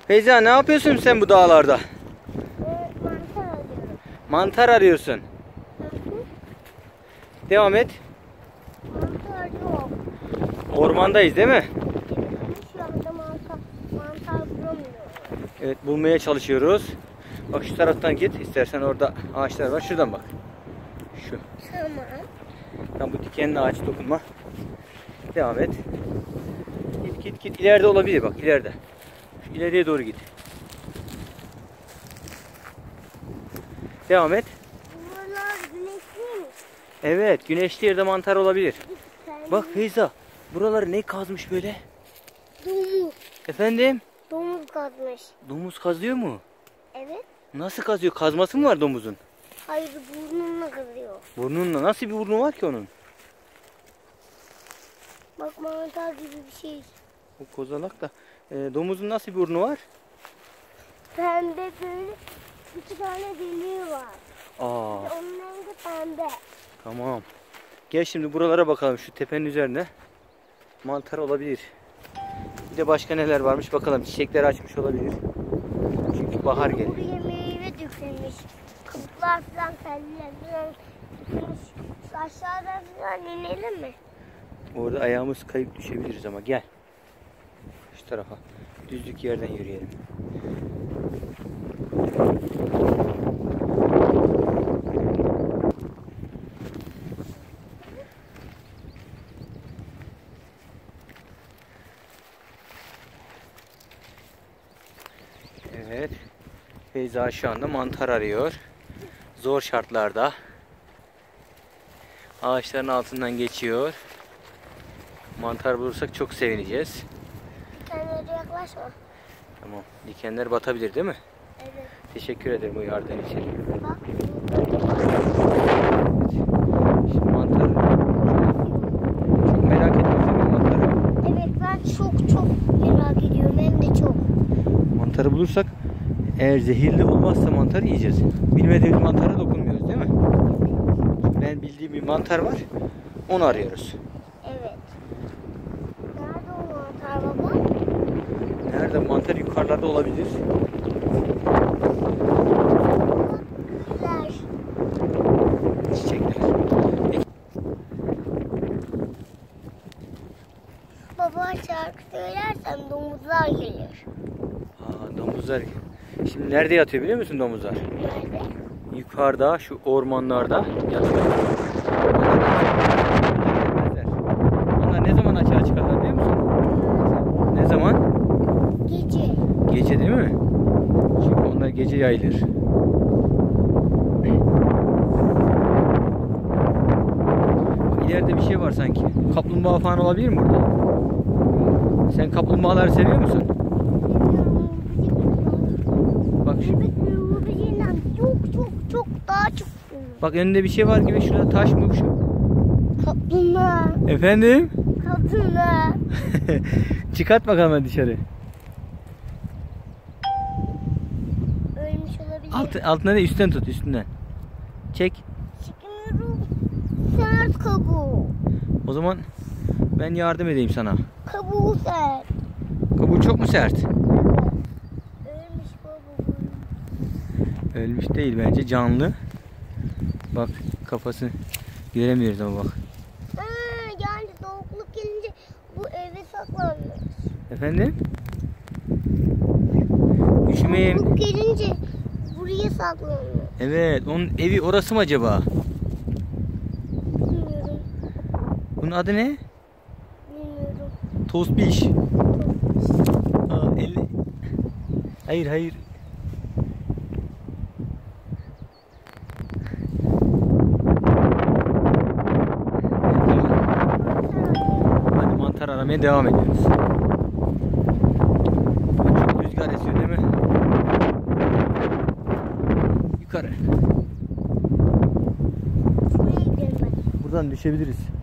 Feyza, ne yapıyorsun sen bu dağlarda? Mantar alıyorum. Mantar arıyorsun. Hı hı. Devam et. Mantar yok. Ormandayız değil mi? Şu anda mantar bulamıyorum. Evet, bulmaya çalışıyoruz. Bak şu taraftan git. İstersen orada ağaçlar var. Şuradan bak. Şu. Tamam. Tam bu dikenli ağaç dokunma. Devam et. Git. İleride olabilir bak, ileride. Şu ileriye doğru git. Devam et. Buralar güneşli mi? Evet, güneşli yerde mantar olabilir. Sen Bak Feyza, buraları ne kazmış böyle? Domuz. Efendim? Domuz kazmış. Domuz kazıyor mu? Evet. Nasıl kazıyor? Kazması mı var domuzun? Hayır, burnunla kazıyor. Burnunla. Nasıl bir burnu var ki onun? Bak, mantar gibi bir şey. O kozalak da. Domuzun nasıl bir burnu var? Pembe böyle 2 tane deliği var. Aa, Onun rengi pembe. tamam. Gel şimdi buralara bakalım. Şu tepenin üzerinde mantar olabilir. Bir de başka neler varmış bakalım. Çiçekler açmış olabilir. Çünkü bahar geliyor. Buraya meyve dökülmüş. Kabuklar falan, felliler falan dökülmüş. Şu aşağıdan falan inelim mi? Orada ayağımız kayıp düşebiliriz ama gel. Şu tarafa. Düzlük yerden yürüyelim. Evet. Feyza şu anda mantar arıyor. Zor şartlarda. Ağaçların altından geçiyor. Mantar bulursak çok sevineceğiz. Dikenlere yaklaşma. Tamam. Dikenler batabilir değil mi? Evet. Teşekkür ederim bu yardım için. Bak. Şimdi mantar. Çok merak ettim mantarı. Evet, ben çok merak ediyorum. Hem de çok. Mantarı bulursak eğer zehirli olmazsa mantarı yiyeceğiz. Bilmediğimiz mantara dokunmuyoruz değil mi? Ben bildiğim bir mantar var. Onu arıyoruz. Evet. Nerede o mantar baba? Nerede mantar? Yukarılarda olabilir. Güller. Çiçekler. Baba, şarkı söylersen domuzlar gelir. Aa, domuzlar. Şimdi nerede yatıyor biliyor musun domuzlar? Nerede? Yukarıda şu ormanlarda yatıyor. Onlar ne zaman açığa çıkarlar biliyor musun? Ne zaman? Gece. Gece değil mi? Çünkü onlar gece yayılır. İleride bir şey var sanki. Kaplumbağa falan olabilir mi burada? Sen kaplumbağaları seviyor musun? Bak şu. Çok daha çok. Bak önünde bir şey var gibi. Şurada taş mı şu? Kaplumbağa. Efendim? Kaplumbağa. Çıkart bakalım hadi dışarı. Ölmüş olabilir. Altına değil, üstten tut, üstünden. Çek. Çıkmıyorum. Sert kabuğu. O zaman ben yardım edeyim sana. Kabuğu sert. Kabuğu çok mu sert? Ölmüş kabuğu. Ölmüş değil bence, canlı. Bak kafasını göremiyoruz ama bak. Yani soğukluk gelince bu eve saklanmış. Efendim? Üşümeyin. Soğukluk gelince buraya saklanmış. Evet, onun evi orası mı acaba? Bilmiyorum. Bunun adı ne? Bilmiyorum. Tospiş. Aa, eli... Hayır. Hadi mantar aramaya devam ediyoruz. Çok rüzgar esiyor değil mi? Yukarı. Buraya gidelim ben. Buradan düşebiliriz.